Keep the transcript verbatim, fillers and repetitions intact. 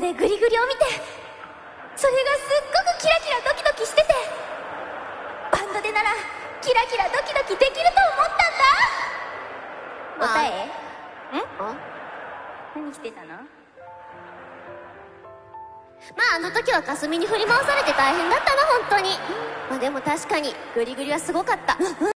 でグリグリを見て、それがすっごくキラキラドキドキしてて、バンドでならキラキラドキドキできると思ったんだ。答え？ん？何してたの？まああの時はかすみに振り回されて大変だったな、本当に。まあでも確かにグリグリはすごかった。